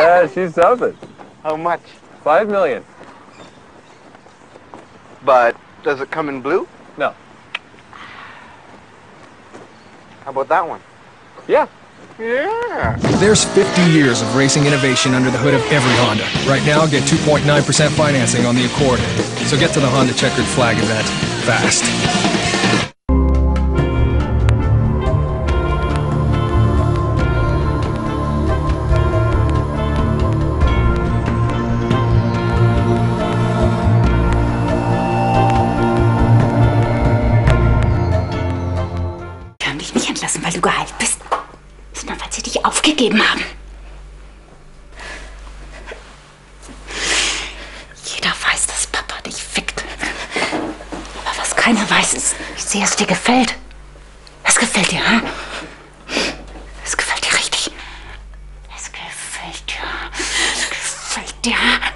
Yeah, she's something. How much? 5 million. But does it come in blue? No. How about that one? Yeah. Yeah. There's 50 years of racing innovation under the hood of every Honda. Right now, get 2.9% financing on the Accord. So get to the Honda Checkered Flag event fast. Wir haben dich nicht entlassen, weil du geheilt bist, sondern weil sie dich aufgegeben haben. Jeder weiß, dass Papa dich fickt. Aber was keiner weiß, ist, wie sehr es dir gefällt. Was gefällt dir, hm? Es gefällt dir richtig. Es gefällt dir. Es gefällt dir.